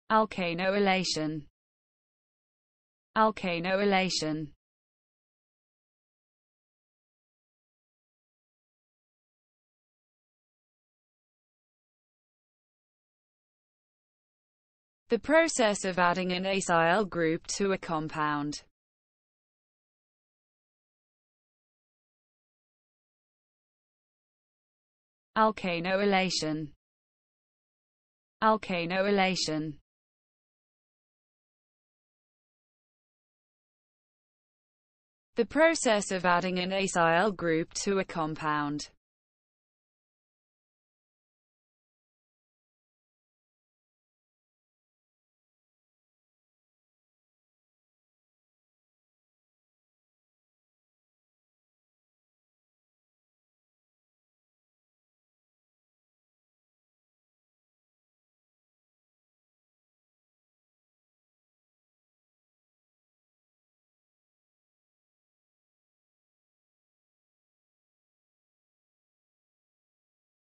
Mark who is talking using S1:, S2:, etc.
S1: Alkanoylation. Alkanoylation. The process of adding an acyl group to a compound. Alkanoylation. Alkanoylation. The process of adding an acyl group to a compound.